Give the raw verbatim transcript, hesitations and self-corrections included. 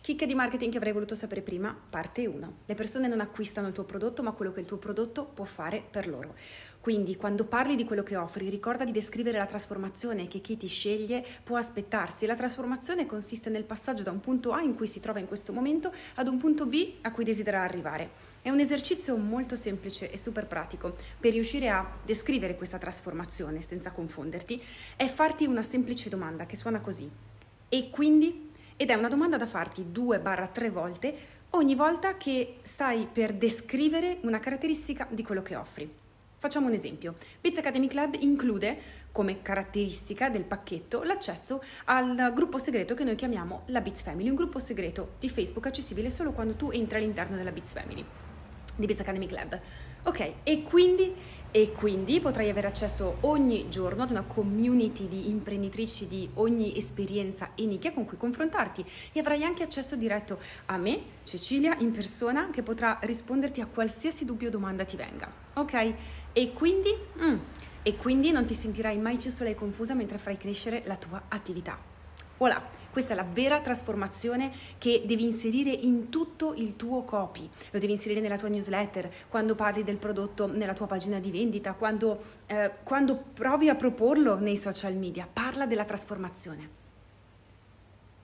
Chicche di marketing che avrei voluto sapere prima, parte uno. Le persone non acquistano il tuo prodotto, ma quello che il tuo prodotto può fare per loro. Quindi, quando parli di quello che offri, ricorda di descrivere la trasformazione che chi ti sceglie può aspettarsi. La trasformazione consiste nel passaggio da un punto A in cui si trova in questo momento ad un punto B a cui desidera arrivare. È un esercizio molto semplice e super pratico. Per riuscire a descrivere questa trasformazione senza confonderti, è farti una semplice domanda che suona così. E quindi? Ed è una domanda da farti due barra tre volte ogni volta che stai per descrivere una caratteristica di quello che offri. Facciamo un esempio. Biz Academy Club include come caratteristica del pacchetto l'accesso al gruppo segreto che noi chiamiamo la Biz Family, un gruppo segreto di Facebook accessibile solo quando tu entri all'interno della Biz Family di Biz Academy Club. Ok, e quindi, e quindi potrai avere accesso ogni giorno ad una community di imprenditrici di ogni esperienza e nicchia con cui confrontarti e avrai anche accesso diretto a me, Cecilia, in persona, che potrà risponderti a qualsiasi dubbio o domanda ti venga. Ok? E quindi, mm, e quindi non ti sentirai mai più sola e confusa mentre farai crescere la tua attività. Voilà! Questa è la vera trasformazione che devi inserire in tutto il tuo copy. Lo devi inserire nella tua newsletter, quando parli del prodotto nella tua pagina di vendita, quando, eh, quando provi a proporlo nei social media. Parla della trasformazione.